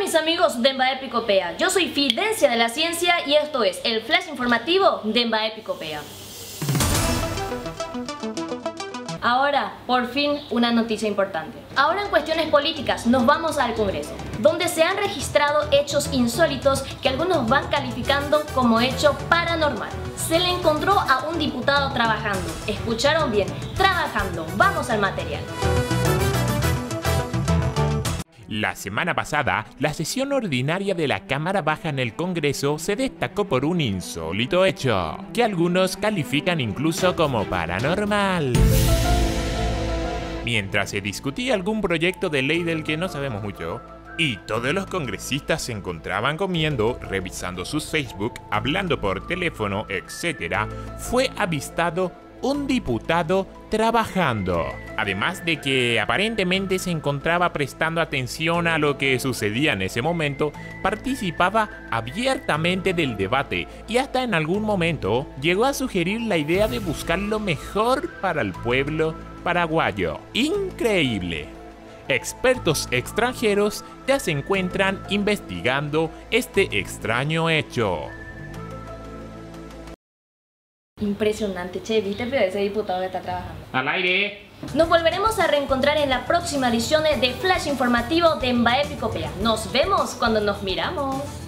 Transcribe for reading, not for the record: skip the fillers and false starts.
mis amigos de Embaepicopea, yo soy Fidencia de la Ciencia y esto es el flash informativo de Embaepicopea. Ahora, por fin, una noticia importante. Ahora en cuestiones políticas nos vamos al Congreso, donde se han registrado hechos insólitos que algunos van calificando como hecho paranormal. Se le encontró a un diputado trabajando. ¿Escucharon bien? Trabajando. Vamos al material. La semana pasada, la sesión ordinaria de la Cámara Baja en el Congreso se destacó por un insólito hecho, que algunos califican incluso como paranormal. Mientras se discutía algún proyecto de ley del que no sabemos mucho, y todos los congresistas se encontraban comiendo, revisando sus Facebook, hablando por teléfono, etc., fue avistado un diputado trabajando. Además de que aparentemente se encontraba prestando atención a lo que sucedía en ese momento, participaba abiertamente del debate y hasta en algún momento llegó a sugerir la idea de buscar lo mejor para el pueblo paraguayo. ¡Increíble! Expertos extranjeros ya se encuentran investigando este extraño hecho. Impresionante, che, ¿viste pero ese diputado que está trabajando? ¡Al aire! Nos volveremos a reencontrar en la próxima edición de Flash Informativo de Embaepicopea. Nos vemos cuando nos miramos.